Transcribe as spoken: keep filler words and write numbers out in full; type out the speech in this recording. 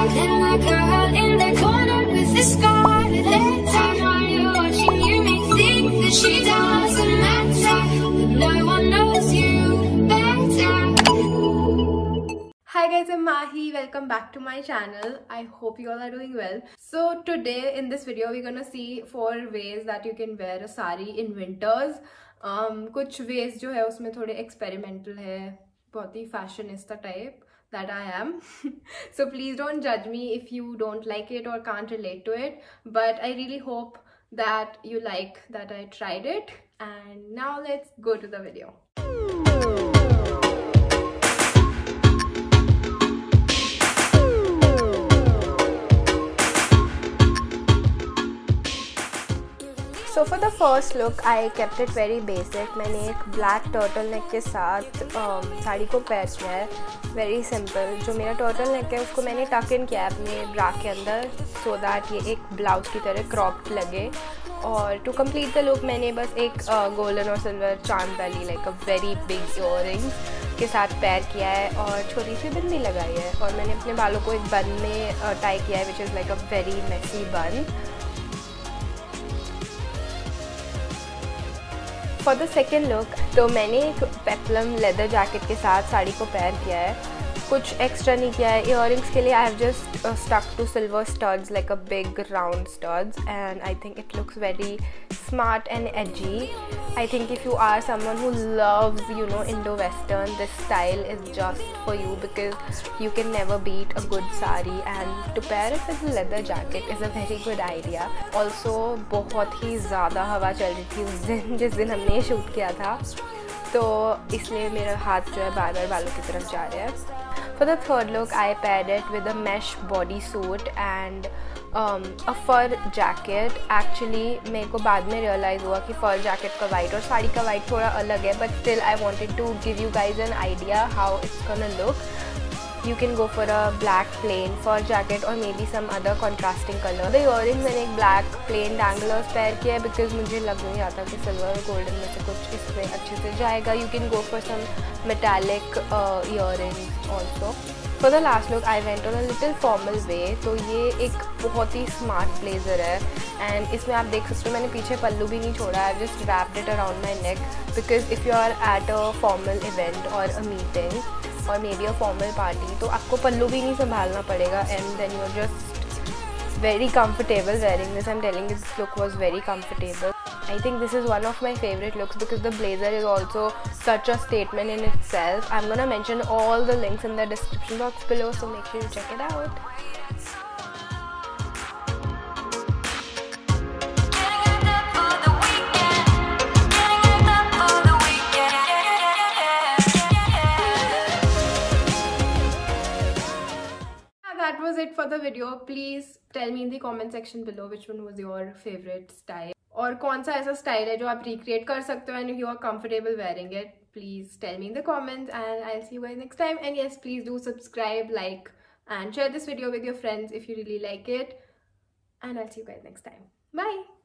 And the girl in the corner with the scarlet letter, while you're watching, you may think that she doesn't matter, but no one knows you better. Hi guys, I'm Mahi. Welcome back to my channel. I hope you all are doing well. So today in this video we're gonna see four ways that you can wear a sari in winters. Um, कुछ ways जो है उसमें थोड़े experimental है, बहुत ही fashionista type that I am. So please don't judge me if you don't like it or can't relate to it. But I really hope that you like that I tried it. And now let's go to the video. So for the first look, I kept it very basic. मैंने एक black turtleneck के साथ um, sari को pair किया है, very simple. जो मेरा turtleneck है उसको मैंने tuck in किया है अपने bra के अंदर, so that ये एक blouse की तरह cropped लगे. और to complete the look मैंने बस एक uh, golden और silver चांद वाली like a very big earrings के साथ पेयर किया है और छोटी सी बिंदी लगाई है. और मैंने अपने बालों को एक bun में tie किया है, which is like a very messy bun. For the second look तो मैंने एक पेप्लम लेदर जैकेट के साथ साड़ी को पेयर किया है, कुछ एक्स्ट्रा नहीं किया है. इयररिंग्स के लिए I have just stuck two silver studs like a big round studs and I think it looks very smart and edgy. I think if you are someone who loves, you know, Indo-Western, this style is just for you because you can never beat a good sari, and to pair it with a leather jacket is a very good idea. Also बहुत ही ज़्यादा हवा चल रही थी उस दिन जिस दिन हमने ये शूट किया था, तो इसलिए मेरा हाथ जो है बार बार बालों की तरफ जा रहा है. For the third look, I paired it with a mesh bodysuit and um, a fur jacket. Actually, मेरे को बाद में realize हुआ कि fur jacket का white और साड़ी का white थोड़ा अलग है, but still I wanted to give you guys an idea how it's gonna look. You can go for a black plain fur jacket or maybe some other contrasting color. The earrings मैंने एक black plain danglers pair किया है because मुझे लग नहीं आता कि silver और golden में से कुछ इसमें अच्छे से जाएगा. You can go for some metallic uh, earrings also. For the last look, I went on a little formal way. तो ये एक बहुत ही smart blazer है and इसमें आप देख सकते हो मैंने पीछे पल्लू भी नहीं छोड़ा. I've just wrapped it around my neck because if you are at a formal event or a meeting or maybe a formal party, तो आपको पल्लू भी नहीं संभालना पड़ेगा and then you're just very comfortable wearing this. I'm telling you, this look was very comfortable. I think this is one of my favorite looks because the blazer is also such a statement in itself. I'm gonna mention all the links in the description box below, so make sure you check it out. That was it for the video. Please tell me in the comment section below which one was your favorite style. और कौन सा ऐसा style है जो आप recreate कर सकते हो and you are comfortable wearing it. Please tell me in the comments and I'll see you guys next time. And yes, please do subscribe, like and share this video with your friends if you really like it. And I'll see you guys next time. Bye.